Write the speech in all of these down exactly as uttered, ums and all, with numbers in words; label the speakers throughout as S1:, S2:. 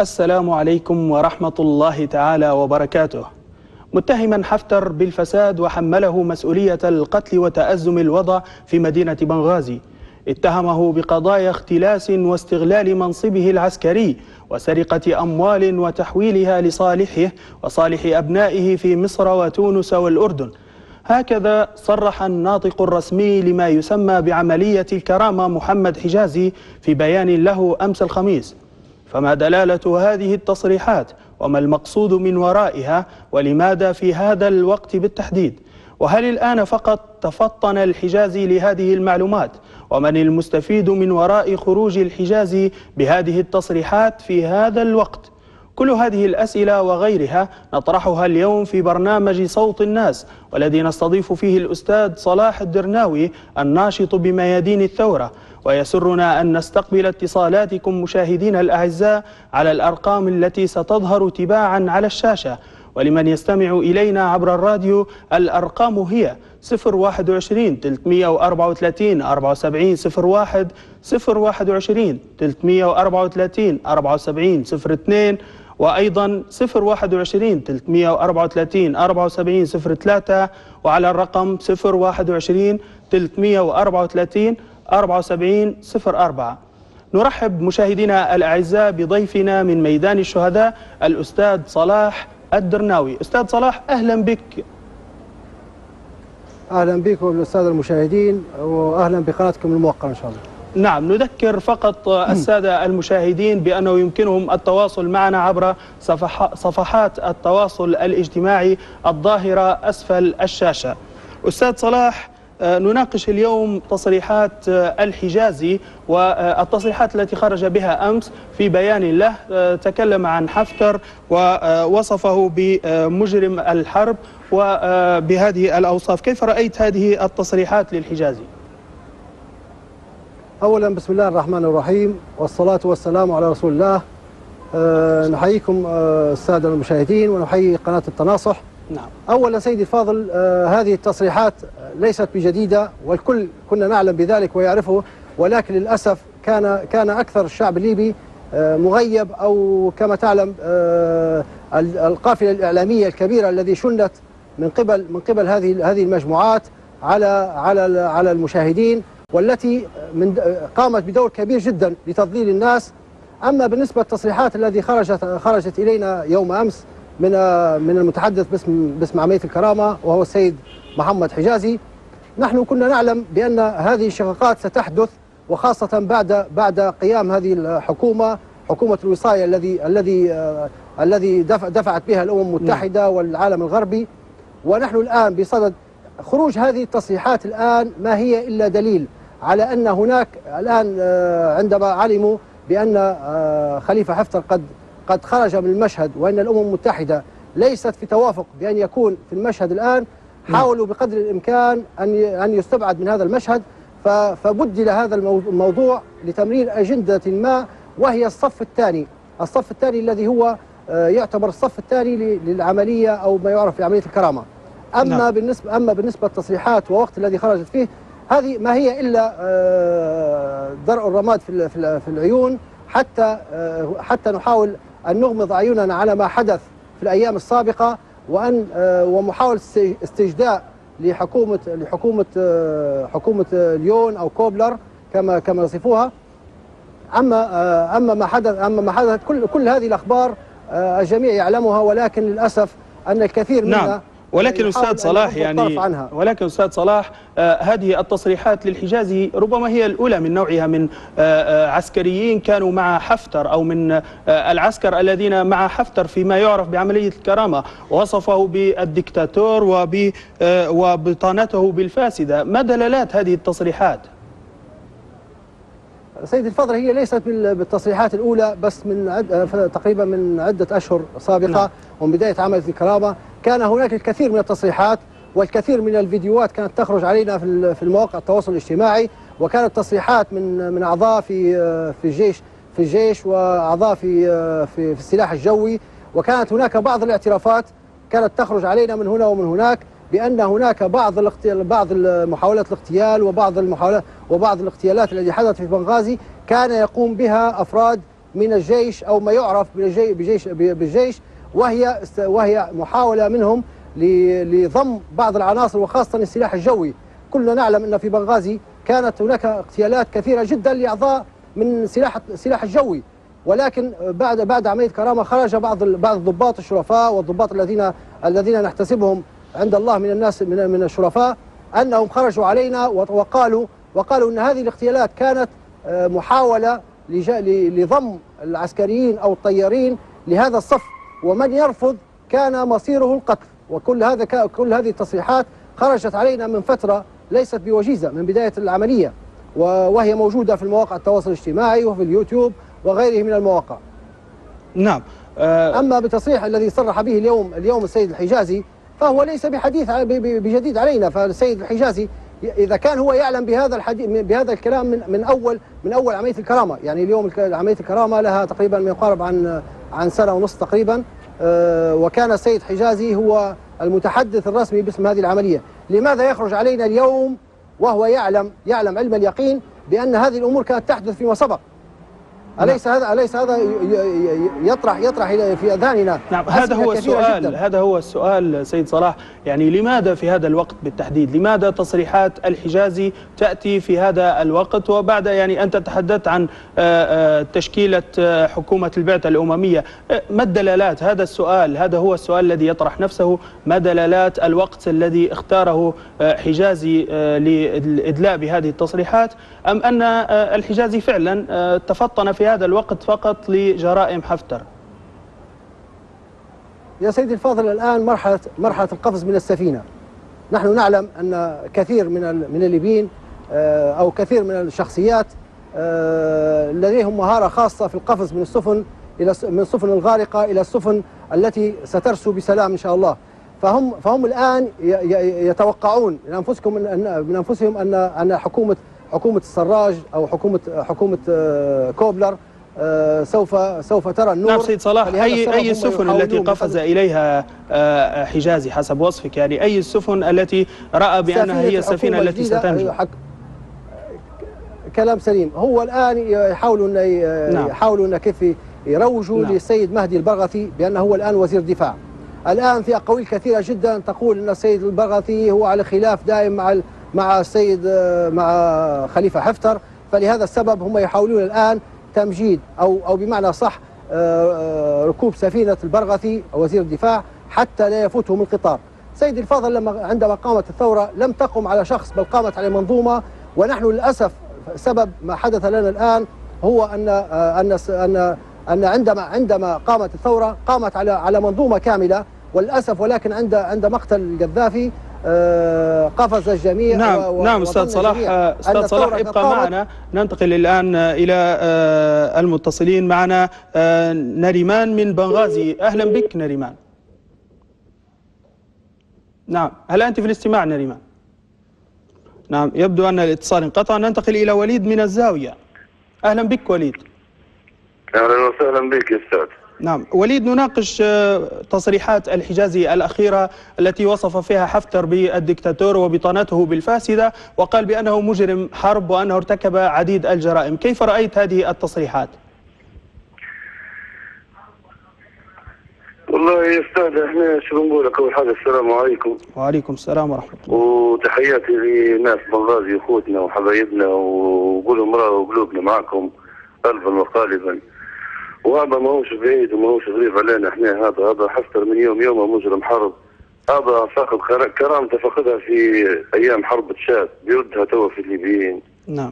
S1: السلام عليكم ورحمة الله تعالى وبركاته. متهما حفتر بالفساد وحمله مسؤولية القتل وتأزم الوضع في مدينة بنغازي، اتهمه بقضايا اختلاس واستغلال منصبه العسكري وسرقة أموال وتحويلها لصالحه وصالح أبنائه في مصر وتونس والأردن. هكذا صرح الناطق الرسمي لما يسمى بعملية الكرامة محمد حجازي في بيان له أمس الخميس. فما دلالة هذه التصريحات وما المقصود من ورائها ولماذا في هذا الوقت بالتحديد؟ وهل الآن فقط تفطن الحجازي لهذه المعلومات؟ ومن المستفيد من وراء خروج الحجازي بهذه التصريحات في هذا الوقت؟ كل هذه الأسئلة وغيرها نطرحها اليوم في برنامج صوت الناس، والذي نستضيف فيه الأستاذ صلاح الدرناوي الناشط بميادين الثورة. ويسرنا أن نستقبل اتصالاتكم مشاهدينا الأعزاء على الأرقام التي ستظهر تباعا على الشاشة. ولمن يستمع إلينا عبر الراديو الأرقام هي صفر واحد وعشرين ثلاثمئة وأربعة وثلاثين أربعة وسبعين صفر واحد، صفر واحد وعشرين ثلاثمئة وأربعة وثلاثين أربعة وسبعين صفر اثنين، وأيضا صفر واحد وعشرين ثلاثمئة وأربعة وثلاثين أربعة وسبعين صفر ثلاثة، وعلى الرقم صفر واحد وعشرين ثلاثمئة وأربعة وثلاثين أربعة وسبعين صفر أربعة. نرحب مشاهدينا الأعزاء بضيفنا من ميدان الشهداء الأستاذ صلاح الدرناوي. أستاذ صلاح، أهلا بك.
S2: أهلا بكم الأستاذ المشاهدين، وأهلا بقناتكم الموقرة إن شاء الله.
S1: نعم، نذكر فقط السادة المشاهدين بأنه يمكنهم التواصل معنا عبر صفحات التواصل الاجتماعي الظاهرة أسفل الشاشة. أستاذ صلاح، نناقش اليوم تصريحات الحجازي والتصريحات التي خرج بها أمس في بيان له. تكلم عن حفتر ووصفه بمجرم الحرب وبهذه الأوصاف. كيف رأيت هذه التصريحات للحجازي؟
S2: أولا بسم الله الرحمن الرحيم، والصلاة والسلام على رسول الله. أه نحييكم أه السادة المشاهدين، ونحيي قناة التناصح.
S1: نعم.
S2: أولا سيدي الفاضل، أه هذه التصريحات ليست بجديدة، والكل كنا نعلم بذلك ويعرفه، ولكن للأسف كان كان أكثر الشعب الليبي أه مغيب، أو كما تعلم أه القافلة الإعلامية الكبيرة الذي شنت من قبل من قبل هذه هذه المجموعات على على على المشاهدين، والتي من قامت بدور كبير جدا لتضليل الناس. أما بالنسبة للتصريحات التي خرجت خرجت إلينا يوم أمس من من المتحدث باسم باسم عملية الكرامة وهو السيد محمد حجازي، نحن كنا نعلم بأن هذه الشقاقات ستحدث، وخاصة بعد بعد قيام هذه الحكومة، حكومة الوصاية الذي الذي الذي دفعت بها الأمم المتحدة والعالم الغربي. ونحن الآن بصدد خروج هذه التصريحات الآن ما هي إلا دليل على أن هناك الآن عندما علموا بأن خليفة حفتر قد قد خرج من المشهد، وأن الأمم المتحدة ليست في توافق بأن يكون في المشهد الآن، حاولوا بقدر الإمكان أن أن يستبعد من هذا المشهد، فبدل هذا الموضوع لتمرير أجندة ما، وهي الصف الثاني، الصف الثاني الذي هو يعتبر الصف الثاني للعملية أو ما يعرف بعملية الكرامة. أما نعم. بالنسبة أما بالنسبة للتصريحات ووقت الذي خرجت فيه، هذه ما هي إلا درء الرماد في في العيون، حتى حتى نحاول أن نغمض عيوننا على ما حدث في الأيام السابقة، وأن ومحاولة استجداء لحكومة لحكومة حكومة ليون أو كوبلر كما كما يصفوها. أما أما ما حدث أما ما حدث كل كل هذه الأخبار الجميع يعلمها، ولكن للأسف أن الكثير منها
S1: نعم. ولكن أستاذ صلاح يعني ولكن أستاذ صلاح آه هذه التصريحات للحجازي ربما هي الأولى من نوعها من آه عسكريين كانوا مع حفتر، أو من آه العسكر الذين مع حفتر فيما يعرف بعملية الكرامة، وصفه بالدكتاتور وب آه وبطانته بالفاسدة. ما دلالات هذه التصريحات؟
S2: سيدي الفاضل، هي ليست بالتصريحات الأولى بس، من عد... تقريبا من عدة أشهر سابقة. نعم. ومن بداية عملية الكرامة كان هناك الكثير من التصريحات والكثير من الفيديوهات كانت تخرج علينا في في مواقع التواصل الاجتماعي، وكانت تصريحات من من أعضاء في في الجيش في الجيش وأعضاء في في, في السلاح الجوي، وكانت هناك بعض الاعترافات كانت تخرج علينا من هنا ومن هناك بأن هناك بعض بعض محاولات الاغتيال وبعض المحاولات وبعض الاغتيالات التي حدثت في بنغازي كان يقوم بها أفراد من الجيش أو ما يعرف بجيش بالجيش، وهي وهي محاولة منهم لضم بعض العناصر وخاصة السلاح الجوي. كلنا نعلم أن في بنغازي كانت هناك اغتيالات كثيرة جدا لأعضاء من سلاح السلاح الجوي، ولكن بعد بعد عملية كرامة خرج بعض بعض الضباط الشرفاء والضباط الذين الذين نحتسبهم عند الله من الناس من من الشرفاء أنهم خرجوا علينا وقالوا وقالوا أن هذه الاغتيالات كانت محاولة لضم العسكريين أو الطيارين لهذا الصف، ومن يرفض كان مصيره القتل. وكل هذا كل هذه التصريحات خرجت علينا من فترة ليست بوجيزة من بداية العملية، وهي موجودة في المواقع التواصل الاجتماعي وفي اليوتيوب وغيره من المواقع.
S1: نعم.
S2: أه أما بالتصريح الذي صرح به اليوم اليوم السيد الحجازي فهو ليس بحديث بجديد علينا. فالسيد الحجازي إذا كان هو يعلم بهذا الحديث بهذا الكلام من من أول من أول عملية الكرامة، يعني اليوم عملية الكرامة لها تقريبا ما يقارب عن عن سنة ونصف تقريبا، أه وكان السيد حجازي هو المتحدث الرسمي باسم هذه العملية، لماذا يخرج علينا اليوم وهو يعلم يعلم علم اليقين بأن هذه الأمور كانت تحدث فيما سبق؟ أليس هذا أليس هذا يطرح يطرح في أذهاننا؟
S1: نعم، هذا هو السؤال جداً. هذا هو السؤال سيد صلاح، يعني لماذا في هذا الوقت بالتحديد؟ لماذا تصريحات الحجازي تأتي في هذا الوقت وبعد يعني أنت تحدثت عن تشكيلة حكومة البعثة الأممية؟ ما الدلالات؟ هذا السؤال هذا هو السؤال الذي يطرح نفسه. ما دلالات الوقت الذي اختاره حجازي للإدلاء بهذه التصريحات، أم أن الحجازي فعلا تفطن في هذا الوقت فقط لجرائم حفتر؟
S2: يا سيدي الفاضل، الآن مرحلة مرحلة القفز من السفينة. نحن نعلم أن كثير من من الليبيين أو كثير من الشخصيات لديهم مهارة خاصة في القفز من السفن إلى من السفن الغارقة إلى السفن التي سترسو بسلام إن شاء الله. فهم فهم الآن يتوقعون من أنفسهم من أنفسهم أن أن حكومة حكومة السراج أو حكومة حكومة كوبلر سوف سوف ترى النور.
S1: نعم سيد صلاح، أي أي السفن التي قفز إليها حجازي حسب وصفك؟ يعني أي السفن التي رأى بأنها هي السفينة التي ستنجو؟
S2: كلام سليم. هو الآن يحاولون نعم. يحاولون كيف يروجوا نعم. للسيد مهدي البرغثي بأنه هو الآن وزير دفاع. الآن في أقاويل كثيرة جدا تقول أن السيد البرغثي هو على خلاف دائم مع مع السيد مع خليفة حفتر، فلهذا السبب هم يحاولون الآن تمجيد أو أو بمعنى صح ركوب سفينة البرغثي وزير الدفاع حتى لا يفوتهم القطار. سيدي الفاضل، لما عندما قامت الثورة لم تقم على شخص بل قامت على منظومة، ونحن للأسف سبب ما حدث لنا الآن هو أن أن أن أن عندما عندما قامت الثورة قامت على على منظومة كاملة وللأسف، ولكن عند عند مقتل القذافي قفز الجميع.
S1: نعم نعم استاذ صلاح، استاذ صلاح ابقى معنا. ننتقل الان الى المتصلين معنا. نريمان من بنغازي، اهلا بك نريمان. نعم، هل انت في الاستماع نريمان؟ نعم، يبدو ان الاتصال انقطع. ننتقل الى وليد من الزاوية، اهلا بك وليد.
S3: اهلا وسهلا بك يا استاذ.
S1: نعم وليد، نناقش تصريحات الحجازي الأخيرة التي وصف فيها حفتر بالدكتاتور وبطانته بالفاسدة، وقال بأنه مجرم حرب وأنه ارتكب عديد الجرائم. كيف رأيت هذه التصريحات؟
S3: والله يا استاذ، احنا شو بنقول لك؟ اول حاجه السلام عليكم.
S1: وعليكم السلام ورحمه الله.
S3: وتحياتي لناس بنغازي اخوتنا وحبايبنا، وقولوا مرة وقلوبنا معكم قلبا وقالبا. وهذا ما هوش بعيد وما هوش غريب علينا احنا. هذا هذا حفتر من يوم يوم مجرم حرب. هذا فاقد كرامته، فقدها في ايام حرب تشاد، بيردها توا في الليبيين.
S1: نعم.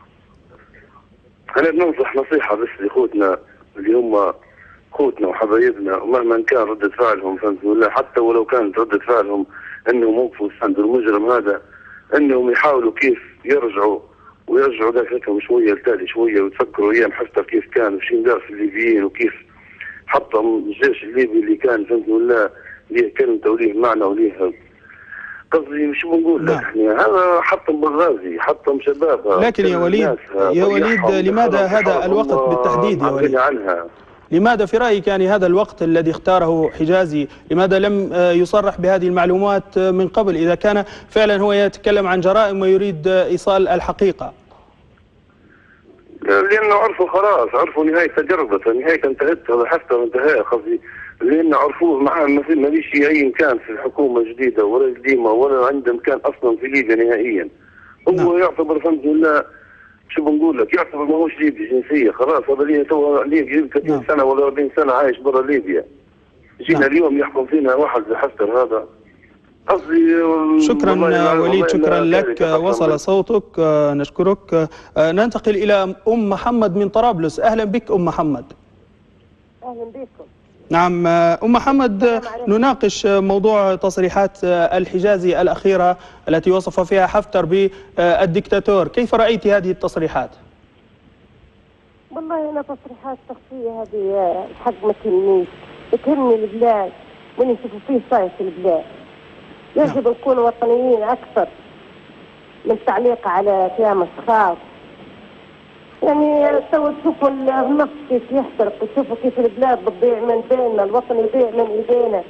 S3: انا بننصح نصيحه بس لاخوتنا اللي هم اخوتنا وحبايبنا، ومهما كان ردة فعلهم فهمت ولا، حتى ولو كانت ردة فعلهم انهم وقفوا يساندوا المجرم هذا، انهم يحاولوا كيف يرجعوا ويرجعوا ذاكرتهم شويه لتالي شويه، وتفكروا ايام حفتر كيف كان وش يندار في الليبيين، وكيف حطم الجيش الليبي اللي كان فهمت ولا ليه كلمته وليه معنى وليه قصدي. شو بنقول لك احنا؟ هذا حطم بنغازي، حطم شبابها.
S1: لكن يا وليد يا وليد لماذا هذا الوقت بالتحديد يا وليد؟
S3: عنها.
S1: لماذا في رأيك يعني هذا الوقت الذي اختاره حجازي، لماذا لم يصرح بهذه المعلومات من قبل إذا كان فعلا هو يتكلم عن جرائم ويريد إيصال الحقيقة؟
S3: لانه عرفوا خلاص، عرفوا نهايه تجربته، نهايه انتهت، هذا حفتر انتهى قصدي، لانه عرفوه معاه ما في ما فيش اي امكان في الحكومه جديده ولا قديمه ولا عنده امكان اصلا في ليبيا نهائيا. هو نعم. يعتبر الحمد لله شو بنقول لك، يعتبر ما هوش ليبي جنسيه خلاص، هذا ليه تو ليه ثلاثين نعم. سنه ولا أربعين سنه عايش برا ليبيا. جينا نعم. اليوم يحكم فينا واحد زي حفتر هذا.
S1: شكرا وليد، شكرا لك، وصل صوتك، نشكرك. ننتقل إلى أم محمد من طرابلس. أهلا بك أم محمد.
S4: أهلا بكم.
S1: نعم أم محمد، نناقش موضوع تصريحات الحجازي الأخيرة التي وصف فيها حفتر بالدكتاتور، كيف رأيت هذه التصريحات؟
S4: والله أنا تصريحات شخصية هذه الحق ما تهمنيش، تهمني البلاد واللي نشوفوا فيه صاير في البلاد. يجب نعم. نكون وطنيين أكثر من التعليق على كلام أشخاص. يعني تو تشوفوا النفط كيف يحترق، تشوفوا كيف البلاد بتضيع من بيننا، الوطن يضيع من ايدينا.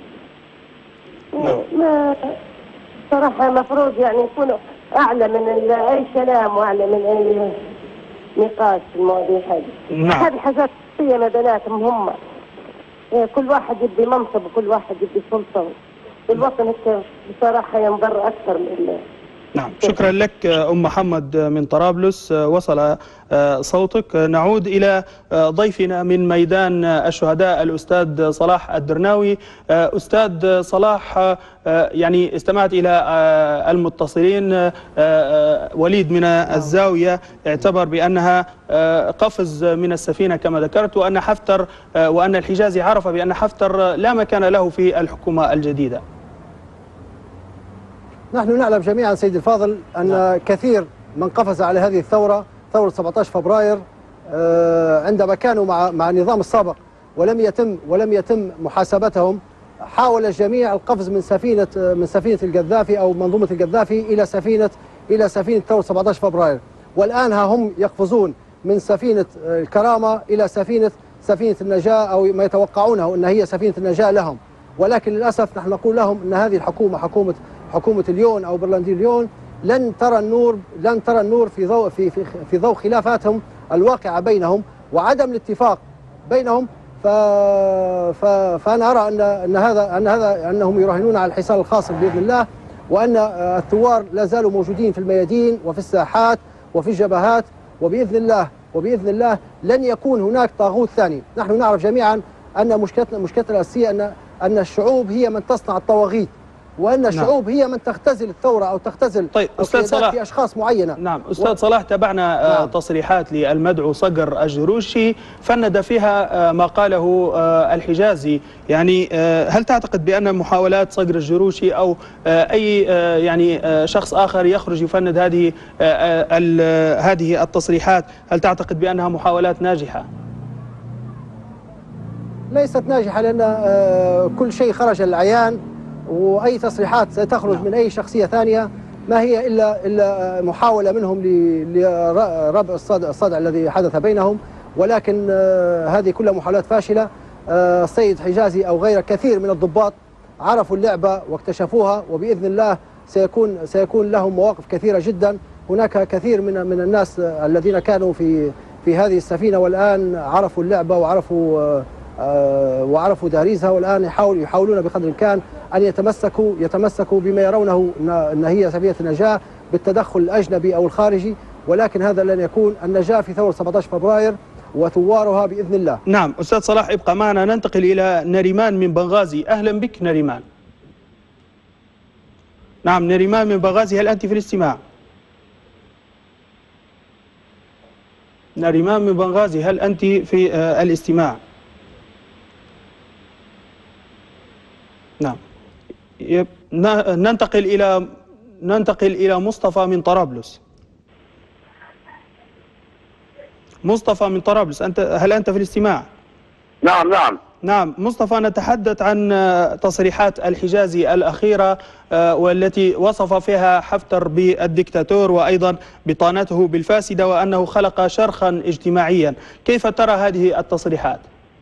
S4: نعم. ما صراحة المفروض يعني يكونوا أعلى من أي كلام وأعلى من أي نقاش في المواضيع هذه. نعم. هذه حاجات شخصية ما بيناتهم هم. كل واحد يدي منصب وكل واحد يدي سلطة. الوطن بصراحة ينضر أكثر من.
S1: نعم، شكرا لك أم محمد من طرابلس، وصل صوتك. نعود إلى ضيفنا من ميدان الشهداء الأستاذ صلاح الدرناوي. أستاذ صلاح، يعني استمعت إلى المتصلين. وليد من الزاوية اعتبر بأنها قفز من السفينة كما ذكرت، وأن حفتر وأن الحجازي عرف بأن حفتر لا مكان له في الحكومة الجديدة.
S2: نحن نعلم جميعا سيدي الفاضل أن نعم. كثير من قفز على هذه الثورة، ثورة سبعة عشر فبراير، عندما كانوا مع مع النظام السابق ولم يتم ولم يتم محاسبتهم، حاول الجميع القفز من سفينة من سفينة القذافي أو منظومة القذافي إلى سفينة إلى سفينة ثورة سبعة عشر فبراير، والآن ها هم يقفزون من سفينة الكرامة إلى سفينة سفينة النجاة، أو ما يتوقعونه أن هي سفينة النجاة لهم. ولكن للأسف نحن نقول لهم أن هذه الحكومة حكومة حكومة اليون أو برلندي اليون لن ترى النور لن ترى النور في ضوء في في في ضوء خلافاتهم الواقعة بينهم وعدم الاتفاق بينهم. ف ف فأنا أرى أن أن هذا أن هذا أنهم يراهنون على الحصان الخاص بإذن الله، وأن الثوار لا زالوا موجودين في الميادين وفي الساحات وفي الجبهات، وبإذن الله وبإذن الله لن يكون هناك طاغوت ثاني. نحن نعرف جميعا أن مشكلتنا مشكلتنا الأساسية أن أن الشعوب هي من تصنع الطواغيت، وأن الشعوب نعم. هي من تختزل الثورة أو تختزل
S1: طيب أستاذ صلاح
S2: في أشخاص معينة.
S1: نعم أستاذ و... صلاح، تابعنا نعم. تصريحات للمدعو صقر الجروشي فند فيها ما قاله الحجازي. يعني هل تعتقد بأن محاولات صقر الجروشي أو أي يعني شخص آخر يخرج يفند هذه هذه التصريحات، هل تعتقد بأنها محاولات ناجحة؟
S2: ليست ناجحة، لأن كل شيء خرج للعيان، وأي تصريحات ستخرج نعم. من أي شخصية ثانية ما هي إلا إلا محاولة منهم لربع الصدع, الصدع الذي حدث بينهم، ولكن هذه كلها محاولات فاشلة. السيد حجازي أو غيره كثير من الضباط عرفوا اللعبة واكتشفوها، وبإذن الله سيكون سيكون لهم مواقف كثيرة جدا. هناك كثير من من الناس الذين كانوا في في هذه السفينة والآن عرفوا اللعبة وعرفوا وعرفوا داريزها، والآن يحاول يحاولون بقدر الإمكان أن يتمسكوا يتمسكوا بما يرونه أن هي سفينة النجاة بالتدخل الأجنبي أو الخارجي، ولكن هذا لن يكون. النجاة في ثورة سبعة عشر فبراير وثوارها بإذن الله.
S1: نعم أستاذ صلاح، ابقى معنا. ننتقل إلى نريمان من بنغازي. أهلا بك نريمان. نعم نريمان من بنغازي، هل أنت في الاستماع؟ نريمان من بنغازي، هل أنت في الاستماع؟ نعم. ننتقل إلى ننتقل إلى مصطفى من طرابلس. مصطفى من طرابلس، أنت هل أنت في الاستماع؟
S3: نعم نعم
S1: نعم مصطفى، نتحدث عن تصريحات الحجازي الأخيرة والتي وصف فيها حفتر بالدكتاتور وأيضا بطانته بالفاسدة وأنه خلق شرخا اجتماعيا. كيف ترى هذه التصريحات؟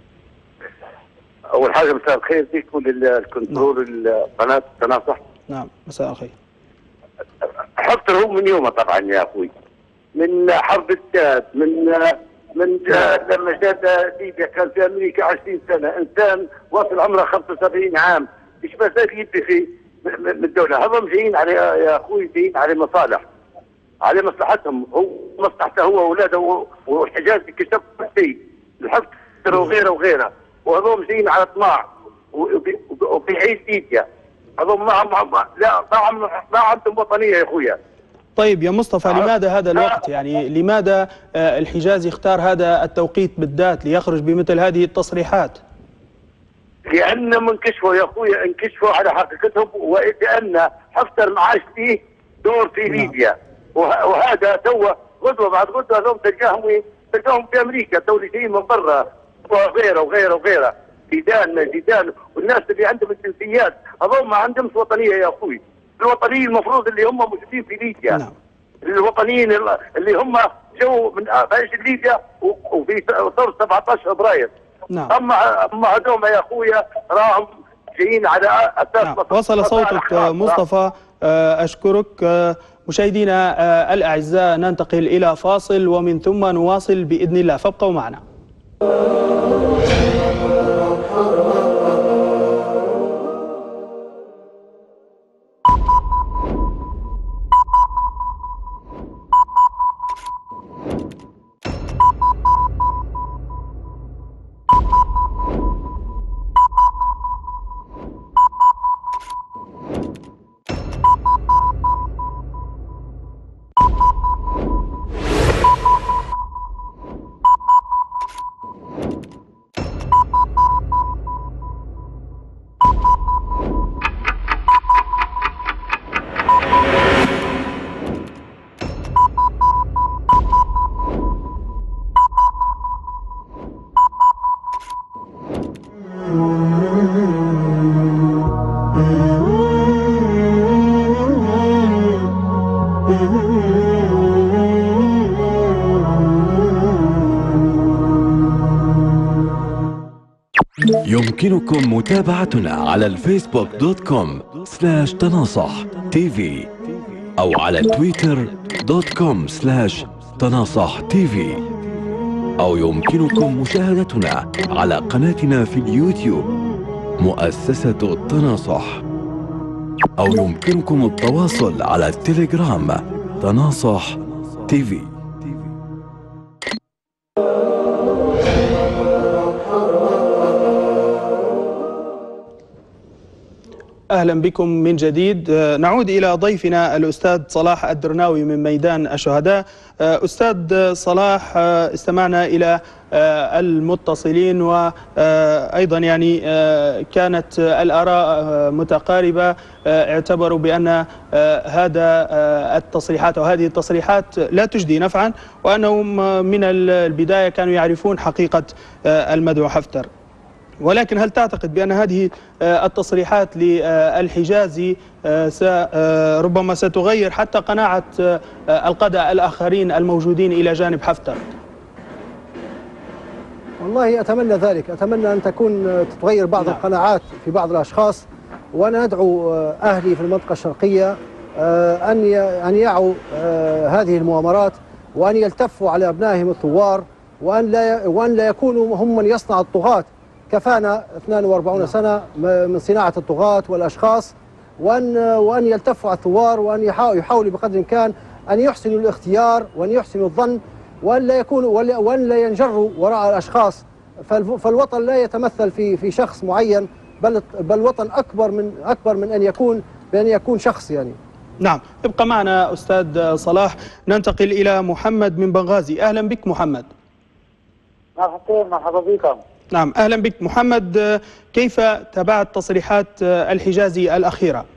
S3: أول حاجة مساء الخير فيكم للكنترول القناة تناصح.
S1: نعم مساء الخير.
S3: حفتر هو من يومه طبعا يا أخوي،
S5: من حرب التاد، من من لما جاء ليبيا كان في امريكا عشرين سنه، انسان وصل عمره خمسة وسبعين عام، ايش مساك يدي في من الدوله؟ هذول جايين على يا اخوي جايين على مصالح، على مصلحتهم، هو مصلحته هو واولاده والحجاز كشف شيء، الحفتر وغيره وغيره، وهذول جايين على طماع وبيعيش ليبيا، هذول ما لا ما عندهم وطنيه يا اخويا.
S1: طيب يا مصطفى، لماذا هذا الوقت؟ يعني لماذا الحجاز يختار هذا التوقيت بالذات ليخرج بمثل هذه التصريحات؟
S5: لأنهم انكشفوا يا أخويا، انكشفوا على حقيقتهم، ولأن حفتر ما عادش فيه دور في ليبيا، وهذا تو غدوة بعد غدوة لهم تلقاهم تلقاهم في أمريكا، تو جايين من برا وغيره وغيره وغيره، جيدان جيدان، والناس اللي عندهم الجنسيات هذول ما عندهمش وطنية يا أخوي. الوطنيين المفروض اللي هم موجودين في ليبيا، نعم. الوطنيين اللي هم جو من عيش ليبيا وفي ثورة سبعة عشر فبراير، نعم. اما اما هذوما يا اخويا راهم جايين على اساس،
S1: نعم. وصل صوتك مصطفى، اشكرك. مشاهدينا الاعزاء، ننتقل الى فاصل ومن ثم نواصل باذن الله، فابقوا معنا.
S6: يمكنكم متابعتنا على الفيسبوك دوت كوم سلاش تناصح تي في أو على تويتر دوت كوم سلاش تناصح تي في، أو يمكنكم مشاهدتنا على قناتنا في اليوتيوب مؤسسة التناصح، أو يمكنكم التواصل على التليجرام تناصح تي في.
S1: أهلا بكم من جديد. نعود إلى ضيفنا الأستاذ صلاح الدرناوي من ميدان الشهداء. أستاذ صلاح، استمعنا إلى المتصلين وأيضا يعني كانت الآراء متقاربة، اعتبروا بأن هذا التصريحات أو هذه التصريحات لا تجدي نفعا، وأنهم من البداية كانوا يعرفون حقيقة المدعو حفتر. ولكن هل تعتقد بأن هذه التصريحات للحجازي ربما ستغير حتى قناعة القادة الآخرين الموجودين إلى جانب حفتر؟
S2: والله أتمنى ذلك، أتمنى أن تكون تتغير بعض نعم. القناعات في بعض الأشخاص، وأنا أدعو أهلي في المنطقة الشرقية أن أن يعوا هذه المؤامرات، وأن يلتفوا على أبنائهم الثوار، وأن لا وأن لا يكونوا هم من يصنع الطغاة. كفانا اثنين وأربعين سنة من صناعة الطغاة والأشخاص، وأن وأن يلتفوا على الثوار، وأن يحاولوا بقدر الإمكان أن يحسنوا الاختيار، وأن يحسنوا الظن، وأن لا يكونوا وأن لا ينجروا وراء الأشخاص. فالوطن لا يتمثل في في شخص معين، بل بل الوطن أكبر من أكبر من أن يكون بأن يكون شخص يعني.
S1: نعم، ابقى معنا أستاذ صلاح. ننتقل إلى محمد من بنغازي. أهلا بك محمد.
S7: مرحبا بكم.
S1: نعم أهلا بك محمد، كيف تابعت تصريحات الحجازي الأخيرة؟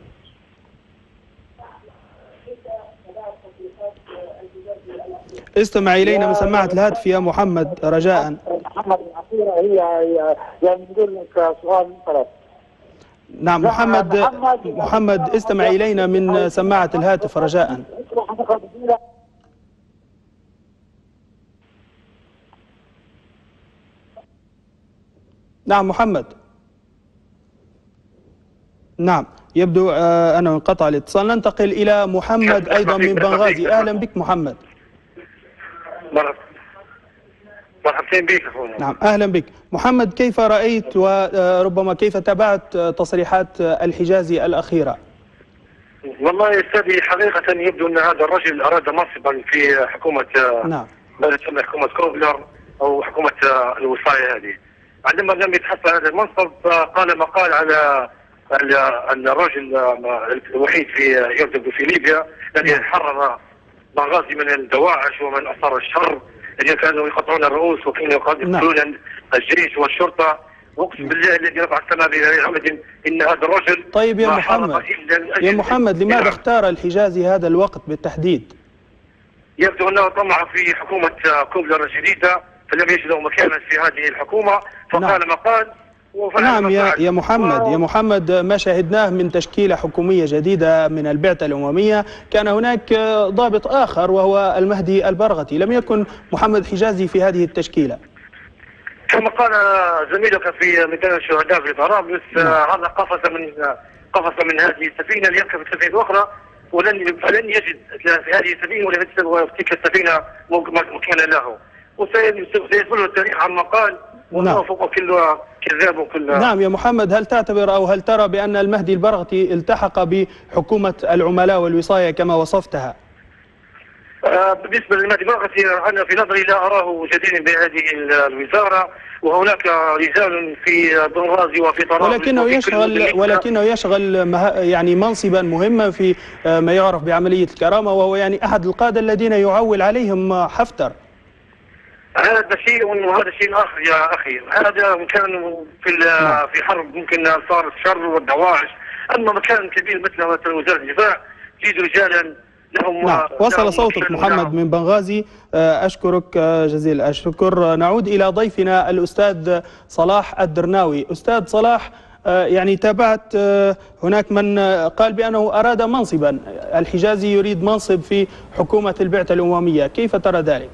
S1: استمع إلينا من سماعة الهاتف يا محمد رجاء.
S7: محمد الأخيرة هي يعني نقول لك سؤال ثلاث.
S1: نعم محمد محمد استمع إلينا من سماعة الهاتف رجاء. نعم محمد. نعم يبدو أنه انقطع الاتصال. ننتقل إلى محمد أيضا من بنغازي. أهلا بك محمد.
S8: مرحبا مرحبتين بك اخونا.
S1: نعم أهلا بك محمد، كيف رأيت وربما كيف تابعت تصريحات الحجازي الأخيرة؟
S8: والله يا استاذي حقيقة يبدو أن هذا الرجل أراد منصبا في حكومة
S1: نعم
S8: ما تسمى حكومة كوبلر أو حكومة الوصاية هذه. عندما لم يتحصل هذا المنصب قال مقال على الرجل الوحيد في يبدو في ليبيا الذي حرر بنغازي من الدواعش ومن أثار الشر الذين كانوا يقطعون الرؤوس وكانوا يقتلون الجيش والشرطة. واقسم بالله الذي رفع السماء بغير عمد ان هذا الرجل.
S1: طيب يا محمد يا محمد لماذا اختار الحجازي هذا الوقت بالتحديد؟
S8: يبدو انه طمع في حكومه كوبلر الجديده فلم يجد له مكانا في هذه الحكومه فقال نعم. مقال
S1: نعم يا يا محمد و... يا محمد ما شاهدناه من تشكيله حكوميه جديده من البعثه الامميه كان هناك ضابط اخر وهو المهدي البرغتي، لم يكن محمد حجازي في هذه التشكيله.
S8: كما قال زميلك في ميدان الشهداء في طرابلس هذا قفز من قفز من هذه السفينه ليركب السفينه الاخرى ولن فلن يجد في هذه السفينه ولا في تلك السفينه مكانا له وسيسأله التاريخ عما قال وهو فوق كل كذاب وكل.
S1: نعم يا محمد، هل تعتبر او هل ترى بان المهدي البرغتي التحق بحكومه العملاء والوصايه كما وصفتها؟
S8: آه بالنسبه للمهدي البرغتي انا في نظري لا اراه جديرا بهذه الوزاره وهناك رجال في بنغازي وفي طرابلس
S1: ولكنه يشغل ولكنه يشغل يعني منصبا مهما في ما يعرف بعمليه الكرامه وهو يعني احد القاده الذين يعول عليهم حفتر.
S8: هذا شيء وهذا شيء اخر يا اخي، هذا كان في في حرب ممكن صار الشر والدواعش، اما مكان كبير مثل وزاره الدفاع يجد رجالا لهم.
S1: نعم وصل صوتك محمد من بنغازي، اشكرك جزيل الشكر. نعود الى ضيفنا الاستاذ صلاح الدرناوي. استاذ صلاح، يعني تابعت هناك من قال بانه اراد منصبا، الحجازي يريد منصب في حكومه البعثه الامميه، كيف ترى ذلك؟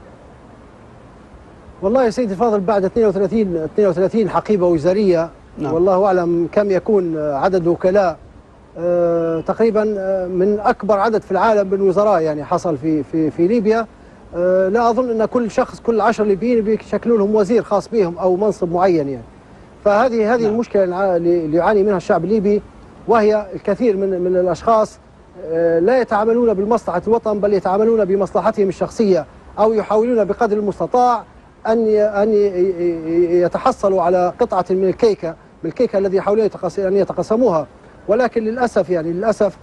S2: والله يا سيدي الفاضل بعد اثنين وثلاثين اثنين وثلاثين حقيبة وزارية نعم. والله أعلم كم يكون عدد وكلاء أه تقريبا من أكبر عدد في العالم من وزراء يعني حصل في في في ليبيا. أه لا أظن أن كل شخص كل عشر ليبيين بيشكلوا لهم وزير خاص بهم أو منصب معين يعني. فهذه هذه نعم. المشكلة اللي يعاني منها الشعب الليبي، وهي الكثير من من الأشخاص أه لا يتعاملون بمصلحة الوطن بل يتعاملون بمصلحتهم الشخصية أو يحاولون بقدر المستطاع أن أن يتحصلوا على قطعة من الكيكة من الكيكة الذي يحاولون أن يتقسموها. ولكن للأسف يعني للأسف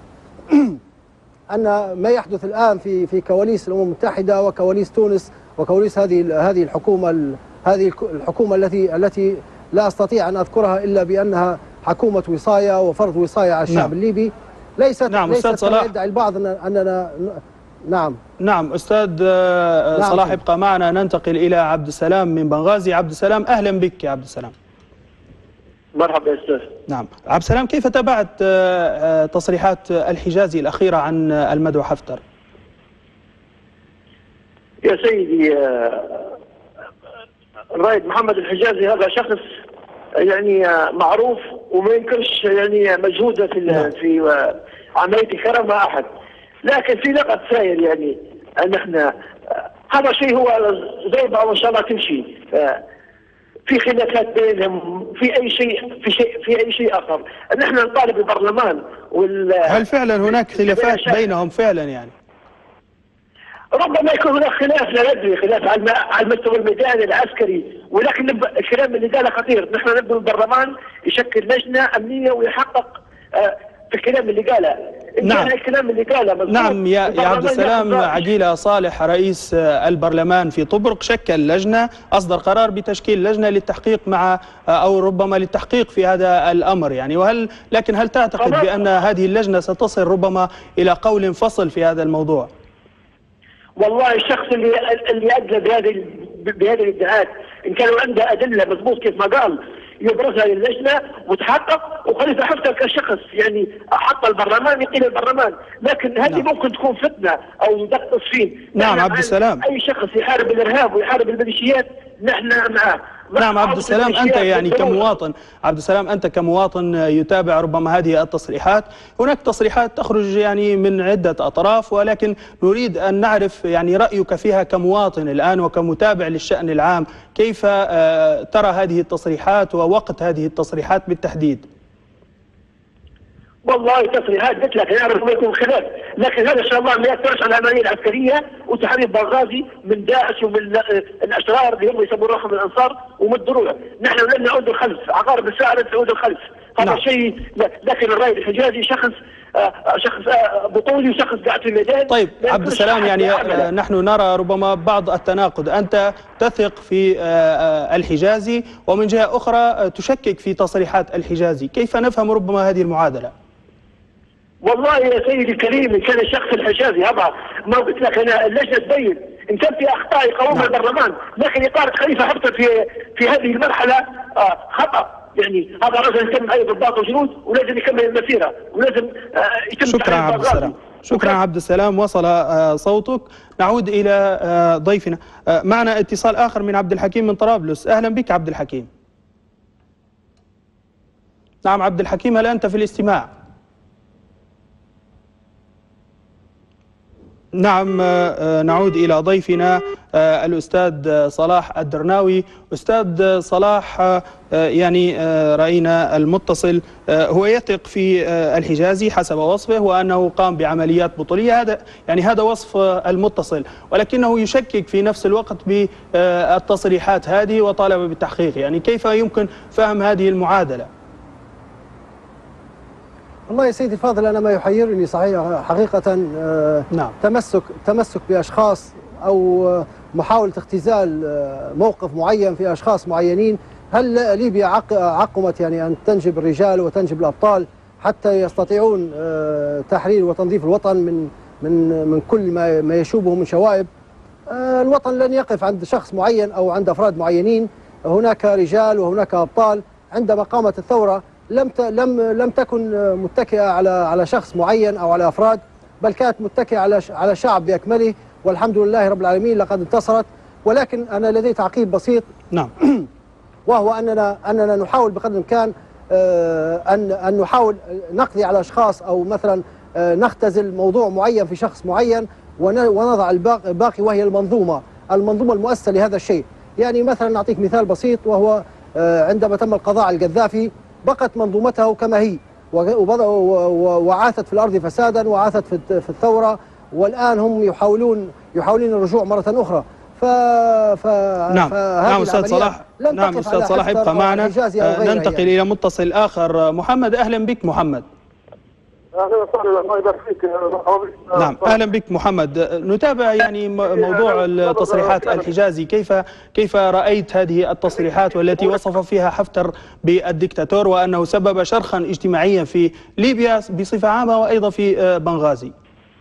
S2: أن ما يحدث الآن في في كواليس الأمم المتحدة وكواليس تونس وكواليس هذه هذه الحكومة هذه الحكومة التي التي لا أستطيع أن أذكرها إلا بأنها حكومة وصاية وفرض وصاية على الشعب نعم. الليبي ليست
S1: نعم
S2: ليست
S1: كما
S2: يدعي البعض أننا نعم
S1: نعم أستاذ نعم. صلاح ابقى معنا، ننتقل إلى عبد السلام من بنغازي. عبد السلام أهلا بك يا عبد السلام.
S7: مرحبا يا أستاذ.
S1: نعم عبد السلام، كيف تابعت تصريحات الحجازي الأخيرة عن المدعو حفتر؟
S7: يا سيدي الرائد محمد الحجازي هذا شخص يعني معروف وما ينكرش يعني مجهوده في نعم. في عملية الكرامة أحد، لكن في لقب سائر يعني ان احنا هذا شيء هو زوبعه وان شاء الله تمشي. في خلافات بينهم في اي شيء في شيء في اي شيء اخر ان احنا نطالب البرلمان وال
S1: هل فعلا هناك خلافات بينهم فعلا يعني؟
S7: ربما يكون هناك خلاف لا ندري، خلاف على المستوى الميداني العسكري، ولكن الكلام اللي قاله خطير. نحن نبغى البرلمان يشكل لجنه امنيه ويحقق في الكلام اللي قاله.
S1: نعم
S7: الكلام اللي قاله
S1: نعم يا يا عبد السلام. عقيلة صالح رئيس البرلمان في طبرق شكل لجنة، أصدر قرار بتشكيل لجنة للتحقيق مع أو ربما للتحقيق في هذا الأمر يعني. وهل لكن هل تعتقد بأن هذه اللجنة ستصل ربما إلى قول فصل في هذا الموضوع؟
S7: والله الشخص اللي اللي أدلى بهذه بهذه الادعاءات إن كانوا عنده أدلة مضبوط كيف ما قال يبرزها للجنة وتحقق. وخليفة حفتر كشخص يعني حط البرلمان يقيل البرلمان، لكن هذه نعم. ممكن تكون فتنة أو دق تصفين.
S1: نعم عبد السلام.
S7: أي شخص يحارب الإرهاب ويحارب الميليشيات نحن معه،
S1: نعم عبد السلام، أنت يعني كمواطن عبد السلام أنت كمواطن يتابع ربما هذه التصريحات، هناك تصريحات تخرج يعني من عدة أطراف، ولكن نريد أن نعرف يعني رأيك فيها كمواطن الآن وكمتابع للشأن العام، كيف ترى هذه التصريحات ووقت هذه التصريحات بالتحديد؟
S7: والله تصريحات قلت لك يعرف ما يكون خلاف، لكن هذا ان شاء الله ما ياثرش على العمليه العسكريه وتحرير بنغازي من داعش ومن الاشرار اللي هم يسمون روحهم الانصار ومن الدروع. نحن لن نعود الخلف، عقارب الساعه لن تعود الخلف، هذا نعم. شيء. لكن الرائد الحجازي شخص شخص بطولي وشخص قاعد في الميدان.
S1: طيب عبد السلام، يعني نحن نرى ربما بعض التناقض، أنت تثق في الحجازي ومن جهة أخرى تشكك في تصريحات الحجازي، كيف نفهم ربما هذه المعادلة؟
S7: والله يا سيدي الكريم، ان كان الشخص الحجازي هذا ما قلت لك انا اللجنه تبين ان كان في اخطاء يقومها البرلمان، لكن اطاله خليفه حفتر في في هذه المرحله آه خطا. يعني هذا رجل يتم اي ضباط وجنود ولازم يكمل المسيره ولازم آه يتم.
S1: شكرا عبد السلام. شكرا عبد السلام، وصل آه صوتك. نعود الى آه ضيفنا. آه معنا اتصال اخر من عبد الحكيم من طرابلس. اهلا بك عبد الحكيم. نعم عبد الحكيم، هل انت في الاستماع؟ نعم. نعود إلى ضيفنا الأستاذ صلاح الدرناوي. أستاذ صلاح، يعني رأينا المتصل هو يثق في الحجازي حسب وصفه وأنه قام بعمليات بطولية، هذا يعني هذا وصف المتصل، ولكنه يشكك في نفس الوقت بالتصريحات هذه وطالب بالتحقيق، يعني كيف يمكن فهم هذه المعادلة؟
S2: والله يا سيدي الفاضل، أنا ما يحيرني صحيح حقيقة آه نعم. تمسك تمسك بأشخاص أو محاولة اختزال موقف معين في أشخاص معينين. هل ليبيا عق عقمت يعني أن تنجب الرجال وتنجب الأبطال حتى يستطيعون آه تحرير وتنظيف الوطن من من من كل ما ما يشوبه من شوائب؟ آه الوطن لن يقف عند شخص معين أو عند أفراد معينين، هناك رجال وهناك أبطال. عندما قامت الثورة لم لم لم تكن متكئة على على شخص معين أو على أفراد، بل كانت متكئة على على شعب بأكمله، والحمد لله رب العالمين لقد انتصرت. ولكن أنا لدي تعقيب بسيط،
S1: نعم
S2: وهو أننا أننا نحاول بقدر الإمكان أن أن نحاول نقضي على أشخاص أو مثلا نختزل موضوع معين في شخص معين ونضع الباقي، وهي المنظومة المنظومة المؤسسة لهذا الشيء. يعني مثلا نعطيك مثال بسيط، وهو عندما تم القضاء على القذافي بقت منظومته كما هي وعاثت في الأرض فسادا وعاثت في الثورة، والآن هم يحاولون يحاولون الرجوع مرة أخرى. ف... ف...
S1: نعم نعم أستاذ صلاح. نعم أستاذ صلاح ابقى معنا. ننتقل يعني. إلى متصل آخر. محمد، أهلا بك محمد.
S9: اهلا وسهلا، الله يبارك فيك.
S1: نعم اهلا بك محمد. نتابع يعني موضوع التصريحات الحجازي، كيف كيف رايت هذه التصريحات والتي وصف فيها حفتر بالدكتاتور وانه سبب شرخا اجتماعيا في ليبيا بصفه عامه وايضا في بنغازي؟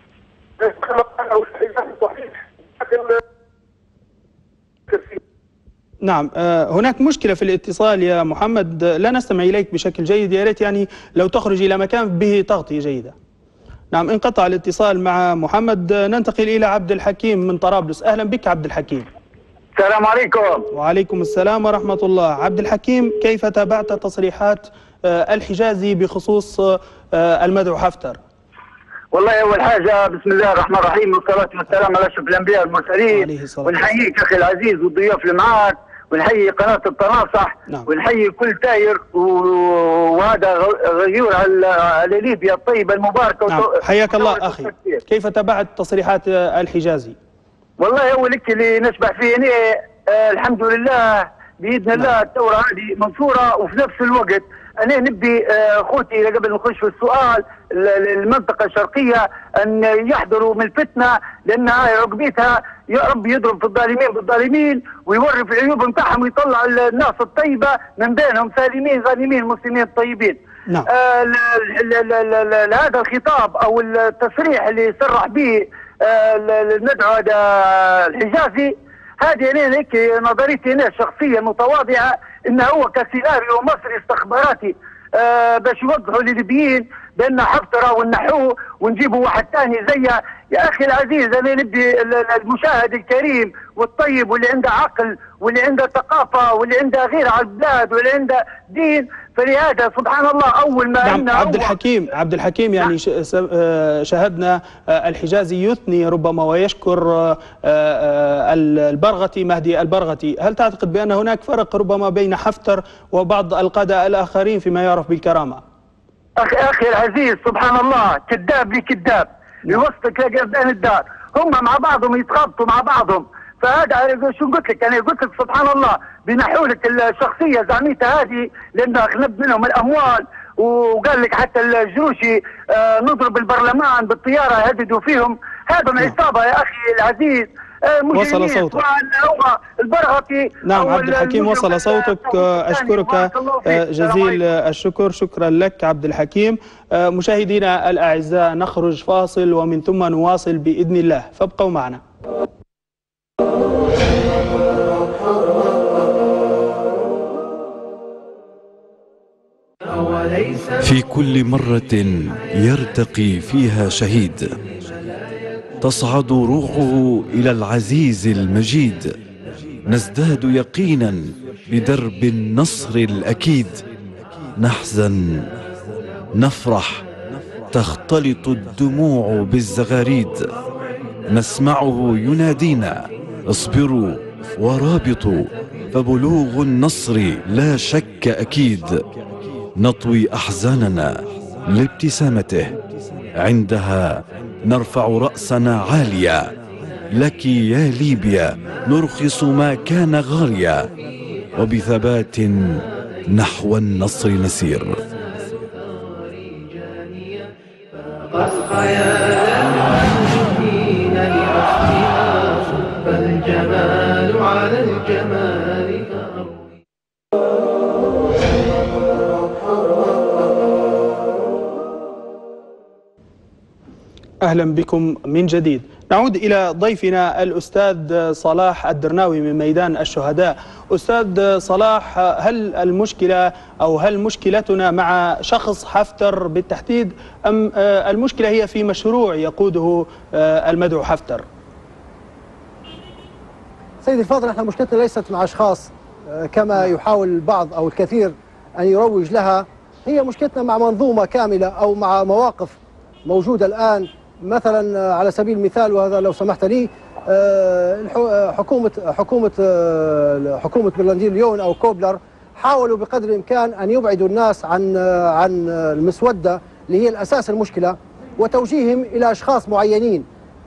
S1: نعم هناك مشكلة في الاتصال يا محمد، لا نستمع إليك بشكل جيد، يا ريت يعني لو تخرج إلى مكان به تغطية جيدة. نعم انقطع الاتصال مع محمد. ننتقل إلى عبد الحكيم من طرابلس. أهلا بك عبد الحكيم.
S5: السلام عليكم.
S1: وعليكم السلام ورحمة الله. عبد الحكيم، كيف تابعت تصريحات الحجازي بخصوص المدعو حفتر؟
S5: والله أول حاجة بسم الله الرحمن الرحيم، والصلاة والسلام على أشرف الأنبياء والمرسلين، ونحييك أخي العزيز والضيوف اللي معاك، ونحيي قناة التناصح، نعم. ونحيي كل تاير وهذا غيور على ليبيا الطيبة المباركة.
S1: نعم. حياك الله أخي. كيف تابعت تصريحات الحجازي؟
S5: والله أول لك اللي نشبع فيه يعني آه الحمد لله بإذن الله. نعم. الثورة هذه منصورة، وفي نفس الوقت أنا نبي أخوتي قبل نخش في السؤال المنطقة الشرقية أن يحذروا من الفتنة، لأن هاي عقبيتها يا رب يضرب في الظالمين بالظالمين ويوري في العيوب نتاعهم ويطلع الناس الطيبة من بينهم سالمين غانمين مسلمين طيبين.
S1: نعم.
S5: آه هذا الخطاب أو التصريح اللي صرح به المدعو هذا الحجازي، هذه انا هيك نظريتي انا الشخصيه المتواضعه انه هو كسيناريو مصري استخباراتي آه باش يوضحوا للليبيين بان حفتر ونحوه ونجيبوا واحد ثاني زيه. يا اخي العزيز انا نبي المشاهد الكريم والطيب واللي عنده عقل واللي عنده ثقافه واللي عنده غير على البلاد واللي عنده دين. فلهذا سبحان الله اول ما
S1: نعم عبد الحكيم عبد الحكيم يعني نعم. شاهدنا الحجازي يثني ربما ويشكر البرغتي مهدي البرغتي، هل تعتقد بأن هناك فرق ربما بين حفتر وبعض القادة الآخرين فيما يعرف بالكرامة؟
S5: أخي أخي العزيز سبحان الله كذاب لكذاب يوصلك لقدام الدار، هم مع بعضهم يتخابطوا مع بعضهم. فهذا شو قلت لك؟ انا قلت لك سبحان الله بينحوا لك الشخصيه زعميتها هذه لانه غلب منهم الاموال، وقال لك حتى الجروشي آه نضرب البرلمان بالطياره هددوا فيهم. هذا من عصابه يا اخي العزيز. آه
S1: وصل صوتك.
S5: البرغتي.
S1: نعم عبد الحكيم وصل صوتك. اشكرك جزيل الشكر. شكرا لك عبد الحكيم. مشاهدينا الاعزاء نخرج فاصل ومن ثم نواصل باذن الله، فابقوا معنا.
S6: في كل مرة يرتقي فيها شهيد تصعد روحه إلى العزيز المجيد، نزداد يقينا بدرب النصر الأكيد، نحزن نفرح تختلط الدموع بالزغاريد، نسمعه ينادينا اصبروا ورابطوا فبلوغ النصر لا شك أكيد، نطوي أحزاننا لابتسامته عندها نرفع رأسنا عاليا، لك يا ليبيا نرخص ما كان غاليا، وبثبات نحو النصر نسير.
S10: فالجمال على الجمال
S1: أهلا بكم من جديد. نعود إلى ضيفنا الأستاذ صلاح الدرناوي من ميدان الشهداء. أستاذ صلاح، هل المشكلة أو هل مشكلتنا مع شخص حفتر بالتحديد أم المشكلة هي في مشروع يقوده المدعو حفتر؟
S2: سيدي الفاضل، احنا مشكلتنا ليست مع أشخاص كما يحاول البعض أو الكثير أن يروج لها، هي مشكلتنا مع منظومة كاملة أو مع مواقف موجودة الآن. مثلا على سبيل المثال، وهذا لو سمحت لي، حكومة حكومة حكومة برلاندي ليون أو كوبلر حاولوا بقدر الإمكان أن يبعدوا الناس عن عن المسودة اللي هي الأساس المشكلة، وتوجيههم إلى أشخاص معينين.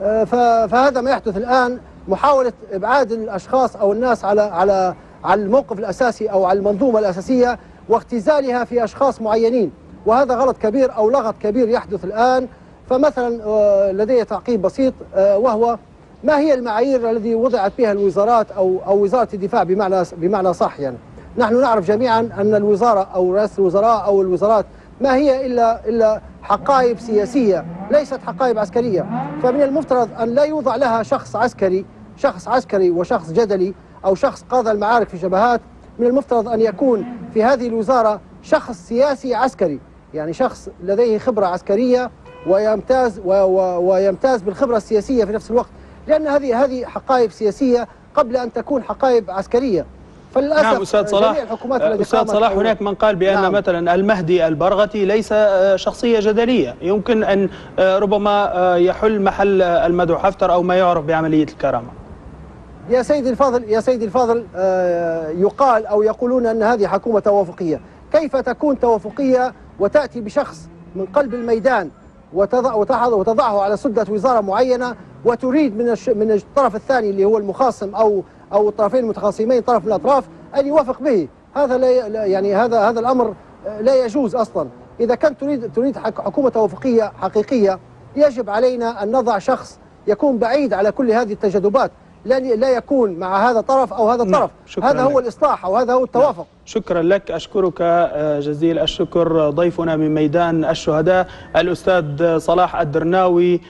S2: فهذا ما يحدث الآن، محاولة إبعاد الأشخاص أو الناس على على على الموقف الأساسي أو على المنظومة الأساسية واختزالها في أشخاص معينين، وهذا غلط كبير أو لغط كبير يحدث الآن. فمثلا لدي تعقيب بسيط، وهو ما هي المعايير التي وضعت بها الوزارات أو أو وزارة الدفاع بمعنى بمعنى صح؟ يعني نحن نعرف جميعا أن الوزارة أو رئاسة الوزراء أو الوزارات ما هي إلا إلا حقائب سياسية ليست حقائب عسكرية، فمن المفترض أن لا يوضع لها شخص عسكري شخص عسكري وشخص جدلي أو شخص قاد المعارك في جبهات. من المفترض أن يكون في هذه الوزارة شخص سياسي عسكري، يعني شخص لديه خبرة عسكرية ويمتاز ويمتاز بالخبرة السياسية في نفس الوقت، لأن هذه هذه حقائب سياسية قبل أن تكون حقائب عسكرية.
S1: فللأسف نعم أستاذ صلاح، أستاذ صلاح هناك من قال بأن نعم. مثلا المهدي البرغتي ليس شخصية جدلية يمكن أن ربما يحل محل المدعو حفتر أو ما يعرف بعملية الكرامة.
S2: يا سيدي الفاضل يا سيدي الفاضل يقال أو يقولون أن هذه حكومة توافقية. كيف تكون توافقية وتأتي بشخص من قلب الميدان وتضع وتضعه على سدة وزارة معينة وتريد من من الطرف الثاني اللي هو المخاصم أو أو الطرفين المتخاصمين طرف من الأطراف أن يوافق به؟ هذا لا يعني هذا هذا الأمر لا يجوز أصلا. إذا كانت تريد تريد حكومة توافقية حقيقية يجب علينا أن نضع شخص يكون بعيد على كل هذه التجاذبات، لا لا يكون مع هذا الطرف أو هذا الطرف. هذا هو الإصلاح أو هذا هو التوافق.
S1: شكرا لك، أشكرك جزيل الشكر. ضيفنا من ميدان الشهداء الأستاذ صلاح الدرناوي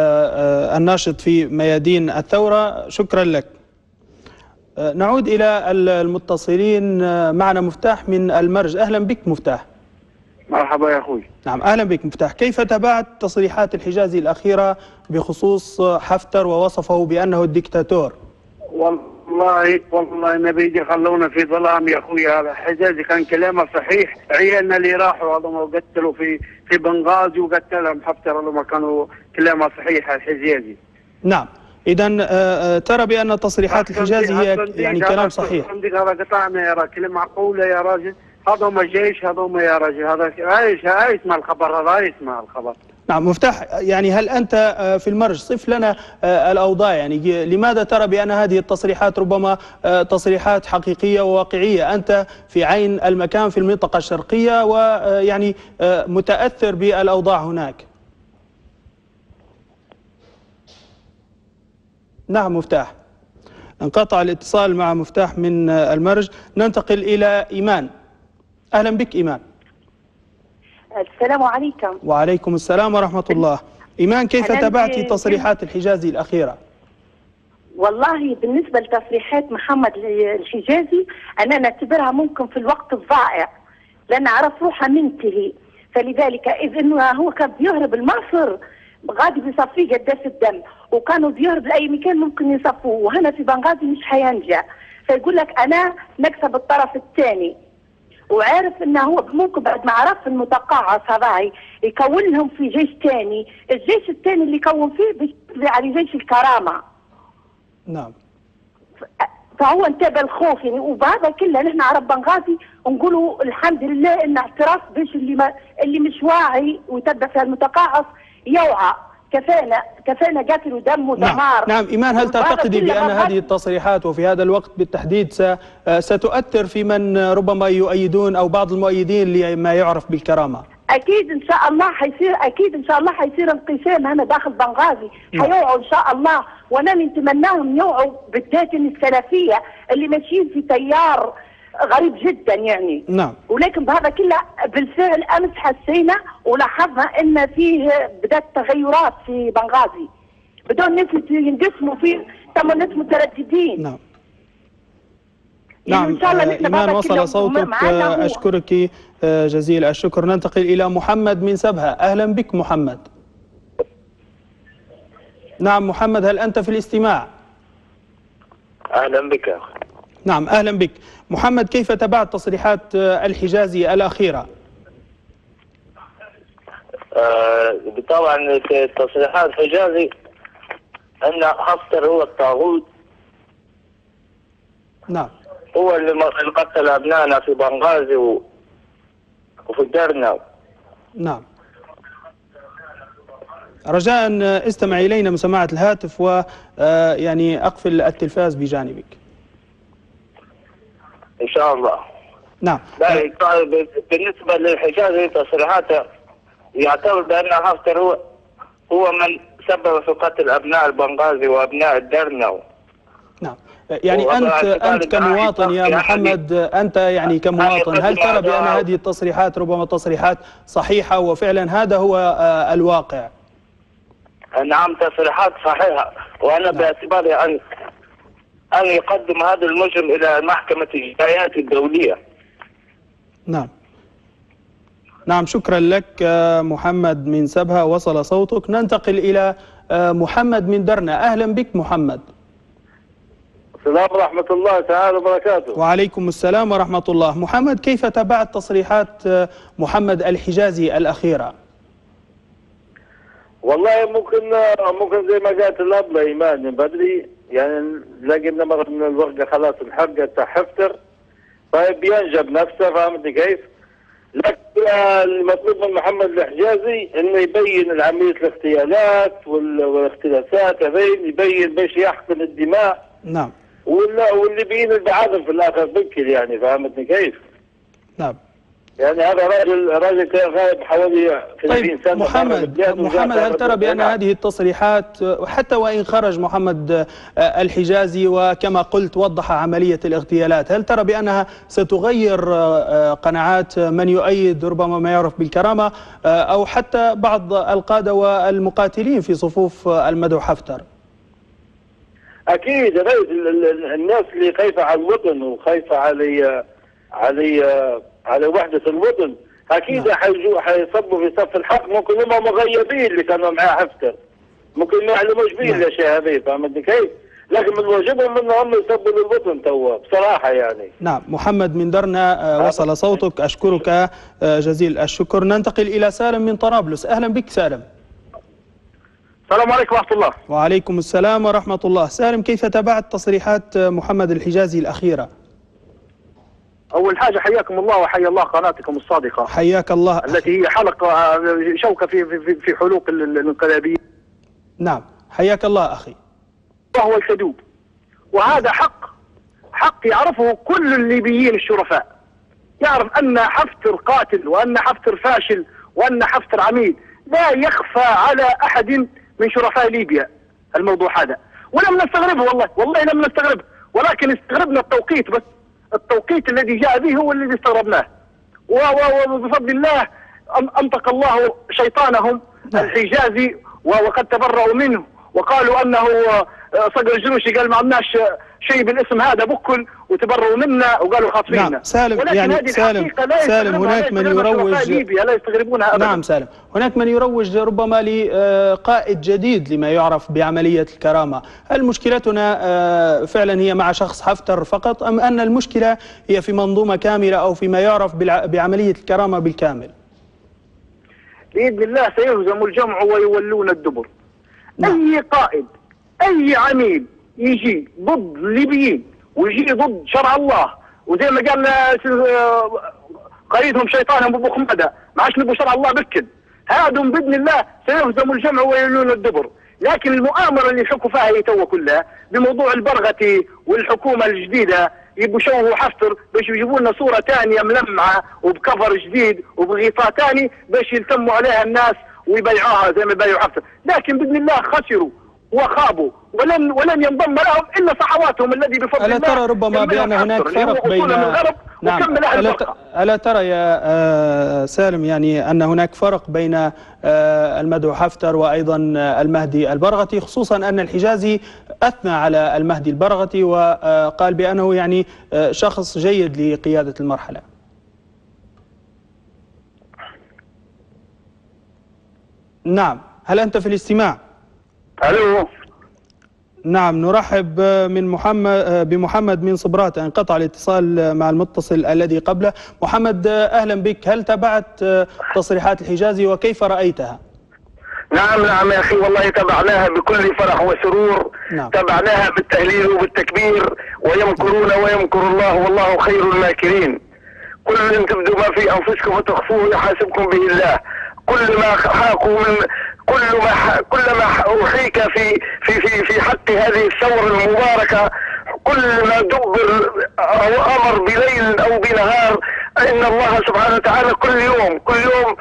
S1: الناشط في ميادين الثورة، شكرا لك. نعود إلى المتصلين. معنا مفتاح من المرج. أهلا بك مفتاح.
S11: مرحبا يا أخوي.
S1: نعم أهلا بك مفتاح. كيف تابعت تصريحات الحجازي الأخيرة بخصوص حفتر ووصفه بأنه الدكتاتور؟
S11: والله والله نبي يخلونا في ظلام يا اخوي. هذا حجازي كان كلامه صحيح. عيالنا اللي راحوا هذول وقتلوا في في بنغازي وقتلهم حفتر لما كانوا كلامه صحيح الحجازي.
S1: نعم، إذا ترى بأن تصريحات الحجازي هي يعني كلام صحيح.
S11: عندك هذا قطعنا يا راجل، كلمة معقولة يا راجل. هذا جيش هذا يا راجل، هذا ايش هاي اسمه الخبر، هذا اسمه الخبر.
S1: نعم مفتاح، يعني هل أنت في المرج صف لنا الأوضاع، يعني لماذا ترى بأن هذه التصريحات ربما تصريحات حقيقية وواقعية؟ أنت في عين المكان في المنطقة الشرقية ويعني متأثر بالأوضاع هناك. نعم مفتاح، انقطع الاتصال مع مفتاح من المرج. ننتقل إلى إيمان. أهلا بك إيمان.
S12: السلام عليكم.
S1: وعليكم السلام ورحمة الله. إيمان، كيف تابعتي تصريحات الحجازي الأخيرة؟
S12: والله بالنسبة لتصريحات محمد الحجازي أنا نعتبرها ممكن في الوقت الضائع، لأن عرف روحه منتهي، فلذلك إذ أنه هو كان بيهرب المعصر غادي بيصفيه قداس الدم، وكانوا بيهرب لأي مكان ممكن يصفوه، وهنا في بنغازي مش حينجح، فيقول لك أنا نكسب الطرف الثاني، وعارف انه هو ممكن بعد ما عرف المتقاعس هذاي يكون لهم في جيش ثاني، الجيش الثاني اللي يكون فيه بيشتغل على جيش الكرامه.
S1: نعم.
S12: فهو انتبه الخوف يعني، وبهذا كله نحن عرب بنغازي نقولوا الحمد لله ان اعتراف بيش اللي ما اللي مش واعي ويتبع في المتقاعس يوعى، كفانا كفانا قتل ودم ودمار.
S1: نعم. نعم إيمان، هل تعتقدي بأن هذه التصريحات وفي هذا الوقت بالتحديد ستؤثر في من ربما يؤيدون أو بعض المؤيدين لما يعرف بالكرامة؟
S12: أكيد إن شاء الله حيصير، أكيد إن شاء الله حيصير انقسام هنا داخل بنغازي، حيوعوا إن شاء الله، وأنا نتمناهم يوعوا بالذات السلفية اللي ماشيين في تيار غريب جدا يعني.
S1: نعم.
S12: ولكن بهذا كله بالفعل امس حسينا ولاحظنا ان فيه بدات تغيرات في بنغازي، بدون الناس ينقسموا فيه، تم الناس مترددين.
S1: نعم. نعم. إيمان وصل صوتك، أشكرك جزيل الشكر. ننتقل إلى محمد من سبها. أهلا بك محمد. نعم محمد، هل أنت في الاستماع؟
S13: أهلا بك يا أخي.
S1: نعم أهلا بك محمد، كيف تابعت تصريحات الحجازي الأخيرة؟
S13: آه طبعا تصريحات الحجازي أن حفتر هو الطاغوت.
S1: نعم.
S13: هو اللي قتل أبنائنا في بنغازي وفي الدرنا.
S1: نعم. رجاء استمع إلينا من سماعة الهاتف ويعني أقفل التلفاز بجانبك.
S13: إن شاء الله.
S1: نعم.
S13: بالنسبة للحجازي تصريحاته يعتبر بأن حفتر هو هو من سبب في قتل أبناء البنغازي وأبناء الدرنا.
S1: نعم. يعني أنت أنت كمواطن يا محمد، أنت يعني كمواطن، هل ترى بأن هذه التصريحات ربما تصريحات صحيحة وفعلا هذا هو الواقع؟
S13: نعم تصريحات صحيحة، وأنا نعم. باعتباري أن أن يقدم هذا المجرم إلى محكمة الجنايات الدولية.
S1: نعم. نعم شكرا لك محمد من سبها، وصل صوتك. ننتقل إلى محمد من درنا. أهلا بك محمد.
S9: السلام ورحمة الله تعالى وبركاته.
S1: وعليكم السلام ورحمة الله. محمد، كيف تابعت تصريحات محمد الحجازي الأخيرة؟
S9: والله ممكن ممكن زي ما قالت الأبلة إيمان من بدري، يعني لقينا مرة من الورقة خلاص انحرقت حفتر، طيب ينجب نفسه، فهمتني كيف؟ لكن المطلوب من محمد الحجازي انه يبين عملية الاغتيالات والاختلاسات هذين، يبين باش يحقن الدماء.
S1: نعم.
S9: ولا واللي بين البعاثر في الاخر بكر، يعني فهمتني كيف؟
S1: نعم.
S9: يعني هذا راجل راجل كان غايب حوالي ثلاثين سنة.
S1: طيب محمد محمد هل ترى بأن هذه التصريحات حتى وإن خرج محمد الحجازي وكما قلت وضح عملية الاغتيالات، هل ترى بأنها ستغير قناعات من يؤيد ربما ما يعرف بالكرامة أو حتى بعض القادة والمقاتلين في صفوف المدعو حفتر؟
S9: أكيد الناس اللي خايفة على الوطن وخايفة على على على وحدة الوطن أكيد حيجوا حيصبوا في صف الحق. ممكن هم مغيبين اللي كانوا معاه حفتر، ممكن ما يعلموش بيه الأشياء هذه، فهمتني كيف؟ لكن من واجبهم انهم يسبوا للوطن توا بصراحه يعني.
S1: نعم محمد من درنا وصل صوتك، اشكرك جزيل الشكر. ننتقل الى سالم من طرابلس. اهلا بك سالم.
S14: السلام عليكم ورحمه الله.
S1: وعليكم السلام ورحمه الله. سالم، كيف تابعت تصريحات محمد الحجازي الاخيره؟
S14: اول حاجه حياكم الله وحيا الله قناتكم الصادقه.
S1: حياك الله.
S14: التي هي حلقه شوكه في في في حلوق الانقلابيه.
S1: نعم حياك الله اخي.
S14: وهو الكذوب، وهذا حق حق يعرفه كل الليبيين الشرفاء. يعرف ان حفتر قاتل، وان حفتر فاشل، وان حفتر عميل. لا يخفى على احد من شرفاء ليبيا الموضوع هذا، ولم نستغربه والله والله لم نستغربه، ولكن استغربنا التوقيت بس. التوقيت الذي جاء به هو الذي استغربناه، وبفضل الله انطق الله شيطانهم الحجازي وقد تبرأوا منه، وقالوا انه صقر الجنوشي قال ما عندناش شيء بالاسم هذا بكل، وتبرؤوا منا وقالوا خاطفينا.
S1: نعم سالم، يعني سالم سالم هناك من يروج
S14: لا يستغربونها أبدا.
S1: نعم سالم، هناك من يروج ربما لقائد جديد لما يعرف بعملية الكرامة. هل مشكلتنا فعلا هي مع شخص حفتر فقط، أم أن المشكلة هي في منظومة كاملة أو فيما يعرف بعملية الكرامة بالكامل؟
S14: بإذن الله سيهزم الجمع ويولون الدبر. نعم. أي قائد أي عميل يجي ضد الليبيين ويجي ضد شرع الله، وزي ما قال قريدهم شيطانهم ببخمدة ما عادش نبوا شرع الله بكل، هادم باذن الله سيهزم الجمع ويولون الدبر. لكن المؤامره اللي يحكوا فيها هي توا كلها بموضوع البرغتي والحكومه الجديده، يبوا يشوهوا حفتر باش يجيبوا لنا صوره ثانيه ملمعه وبكفر جديد وبغطاء ثاني باش يلتموا عليها الناس ويبيعوها زي ما بيعوا حفتر. لكن باذن الله خسروا وخابوا ولن ولن ينضم لهم الا صحواتهم الذي بفضل الله.
S1: ألا ترى ربما بأن هناك فرق بين نعم ألا, ألا ترى يا سالم يعني أن هناك فرق بين المدعو حفتر وأيضا المهدي البرغتي، خصوصا أن الحجازي أثنى على المهدي البرغتي وقال بأنه يعني شخص جيد لقيادة المرحلة. نعم، هل أنت في الاستماع؟
S14: الو.
S1: نعم، نرحب من محمد بمحمد من صبراتة. انقطع الاتصال مع المتصل الذي قبله. محمد اهلا بك، هل تابعت تصريحات الحجازي وكيف رأيتها؟
S5: نعم نعم يا اخي، والله تابعناها بكل فرح وسرور. نعم. تابعناها بالتهليل وبالتكبير، ويمكرون ويمكر الله والله خير الماكرين. كل ان تبدوا ما في انفسكم وتخفوه يحاسبكم به الله. كل ما حاكوا من كل ما كل ما احيك في في في في حق هذه الثوره المباركه، كل ما دبر او امر بليل او بنهار، ان الله سبحانه وتعالى كل يوم كل يوم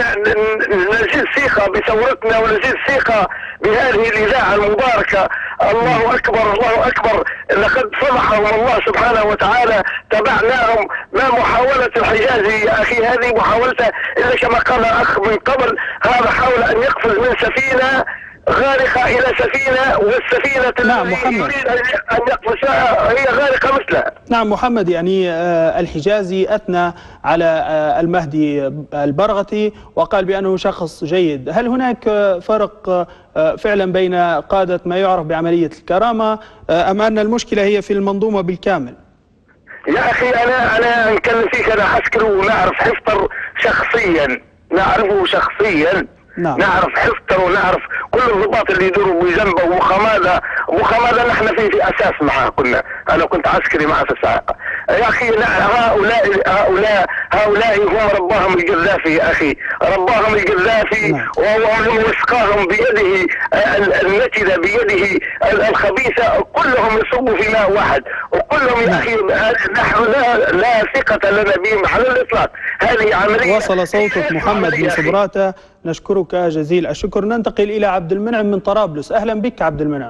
S5: نزيد ثقه بثورتنا ونزيد ثقه بهذه الاذاعه المباركه. الله اكبر الله اكبر، لقد صلحهم الله سبحانه وتعالى. تبعناهم. ما محاوله الحجازي يا اخي، هذه محاولته الا كما قال الاخ من قبل، هذا حاول ان يقفز من سفينه غارقه الى سفينه، والسفينه
S1: نعم
S5: التي يريد ان يقفزها هي غارقه مثلها.
S1: نعم محمد، يعني الحجازي اثنى على المهدي البرغتي وقال بانه شخص جيد. هل هناك فرق فعلا بين قاده ما يعرف بعمليه الكرامه، ام ان المشكله هي في المنظومه بالكامل؟
S5: يا اخي انا انا نكلم فيك، انا عسكري ونعرف حفتر شخصيا، نعرفه شخصيا. نعم. نعرف حفتر ونعرف كل الضباط اللي يدوروا بجنبه وخماده وخماده نحن في في اساس معه كنا، انا كنت عسكري معه في الساحه. يا اخي هؤلاء هؤلاء هؤلاء هم رباهم القذافي يا اخي، رباهم القذافي. نعم. وهم وسقاهم بيده النتنه بيده الخبيثه، كلهم يصبوا في ماء واحد، وكلهم يا اخي نحن لا لا ثقه لنا بهم على الاطلاق. هذه عمليه.
S1: وصل صوتك محمد من صبراتة، نشكرك جزيل الشكر. ننتقل إلى عبد المنعم من طرابلس. أهلا بك عبد المنعم.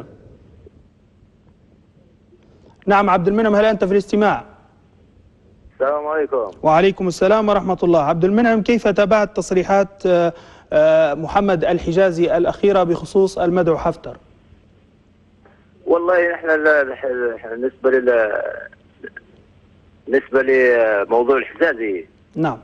S1: نعم عبد المنعم، هل أنت في الاستماع؟
S15: السلام عليكم.
S1: وعليكم السلام ورحمة الله. عبد المنعم، كيف تابعت تصريحات محمد الحجازي الأخيرة بخصوص المدعو حفتر؟
S15: والله نحن بالنسبة ل بالنسبة لموضوع الحجازي.
S1: نعم.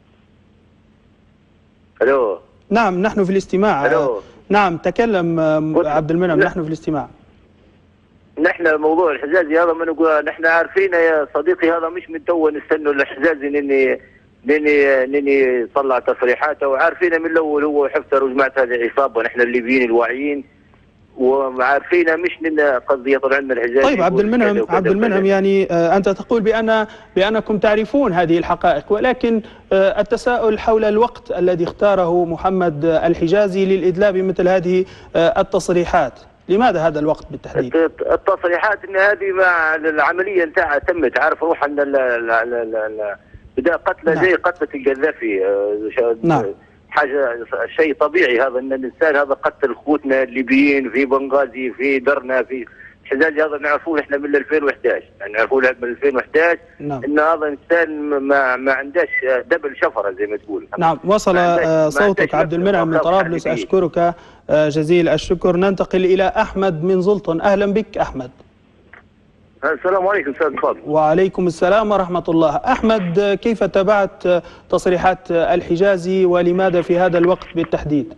S15: الو.
S1: نعم نحن في الاستماع.
S15: الو.
S1: نعم تكلم عبد المنعم، نحن في الاستماع.
S15: نحن موضوع الحجازي هذا ما نقول، نحن عارفين يا صديقي هذا مش من تو نستنوا الحجازي نني نني نني يطلع تصريحاته، وعارفين من الاول هو حفتر وجماعه هذه عصابه، نحن الليبيين الواعيين وعارفين مش من قضيه طلع لنا الحجازي.
S1: طيب عبد المنعم عبد المنعم يعني آه انت تقول بان بانكم تعرفون هذه الحقائق، ولكن آه التساؤل حول الوقت الذي اختاره محمد الحجازي للادلاء بمثل هذه آه التصريحات، لماذا هذا الوقت بالتحديد؟
S15: التصريحات ان هذه مع العمليه نتاعها تمت، عارف روح ان بدا قتله زي قتله القذافي.
S1: نعم.
S15: حاجه شيء طبيعي هذا، ان الانسان هذا قتل اخوتنا الليبيين في بنغازي في درنا في الحجازي، هذا نعرفوه احنا من ألفين وإحدى عشر، يعني نعرفوه من ألفين وإحدى عشر.
S1: نعم.
S15: ان هذا انسان ما ما عندهش دبل شفره زي ما تقول.
S1: نعم. وصل صوتك عبد المنعم من طرابلس، اشكرك جزيل الشكر. ننتقل الى احمد من زلطن. اهلا بك احمد.
S3: السلام عليكم استاذ فاضل.
S1: وعليكم السلام ورحمة الله. أحمد، كيف تابعت تصريحات الحجازي ولماذا في هذا الوقت بالتحديد؟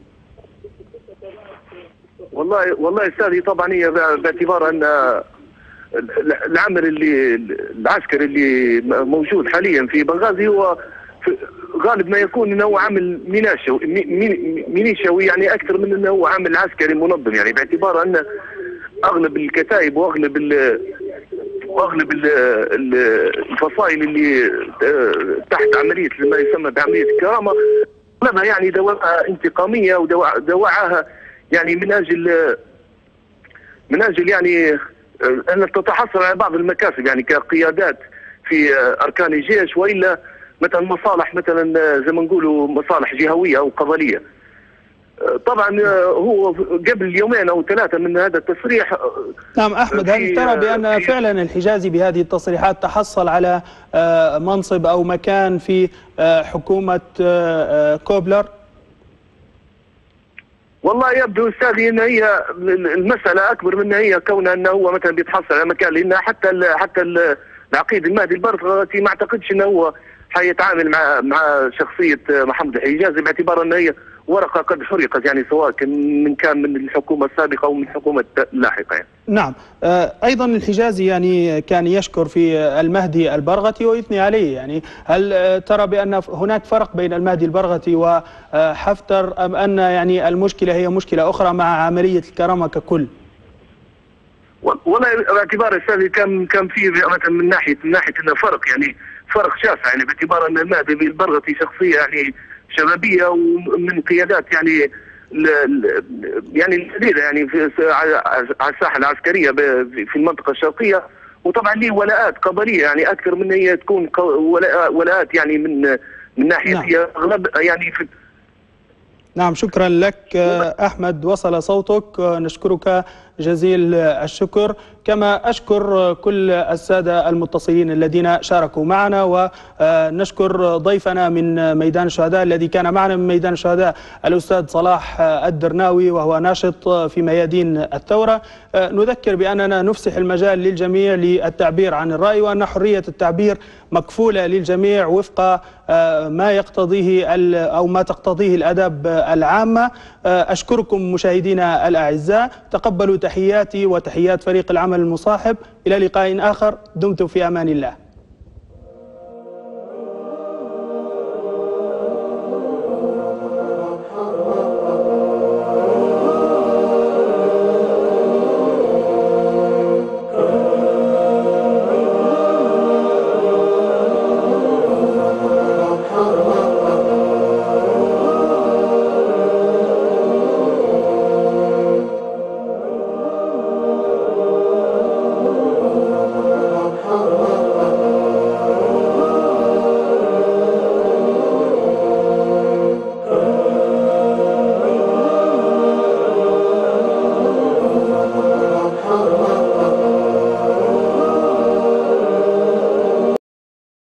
S3: والله والله استاذي طبعا هي باعتبار ان العمل اللي العسكري اللي موجود حاليا في بنغازي هو غالب ما يكون انه هو عمل ميناشوي مينيشوي يعني اكثر من انه هو عمل عسكري منظم، يعني باعتبار ان اغلب الكتائب واغلب ال واغلب الفصائل اللي تحت عمليه ما يسمى بعمليه الكرامه اغلبها يعني دواعي انتقاميه ودواعيها يعني من اجل من اجل يعني ان تتحصل على بعض المكاسب، يعني كقيادات في اركان الجيش، والا مثلا مصالح مثلا زي ما نقولوا مصالح جهويه او قبليه. طبعا هو قبل يومين او ثلاثه من هذا التصريح.
S1: نعم احمد، هل ترى بان فعلا الحجازي بهذه التصريحات تحصل على منصب او مكان في حكومه كوبلر؟
S3: والله يبدو استاذي ان هي المساله اكبر من هي كونها انه هو مثلا بيتحصل على مكان، لان حتى ال حتى ال العقيد المهدي البرغوثي ما اعتقدش انه هو حيتعامل مع مع شخصيه محمد الحجازي، باعتبار ان هي ورقه قد حرقت، يعني سواء كان من كان من الحكومه السابقه او من الحكومه اللاحقه يعني.
S1: نعم. ايضا الحجازي يعني كان يشكر في المهدي البرغوثي ويثني عليه، يعني هل ترى بان هناك فرق بين المهدي البرغوثي وحفتر، ام ان يعني المشكله هي مشكله اخرى مع عمليه الكرامه ككل؟
S3: والله باعتبار استاذي كان كان في مثلا من ناحيه من ناحيه انه فرق، يعني فرق شاسع، يعني باعتبار ان المهدي البرغوثي شخصيه يعني شبابيه ومن قيادات يعني يعني الجديده يعني في على الساحه العسكريه في المنطقه الشرقيه، وطبعا ليه ولاءات قبليه يعني اكثر من هي تكون ولاءات يعني من من ناحيه نعم. هي اغلب يعني في.
S1: نعم، شكرا لك احمد، وصل صوتك، نشكرك جزيل الشكر، كما أشكر كل السادة المتصلين الذين شاركوا معنا، ونشكر ضيفنا من ميدان الشهداء الذي كان معنا من ميدان الشهداء الأستاذ صلاح الدرناوي، وهو ناشط في ميادين الثورة. نذكر بأننا نفسح المجال للجميع للتعبير عن الرأي، وأن حرية التعبير مكفولة للجميع وفق ما يقتضيه أو ما تقتضيه الآداب العامة. أشكركم مشاهدينا الأعزاء، تقبلوا تحياتي وتحيات فريق العمل المصاحب، إلى لقاء آخر، دمتم في أمان الله.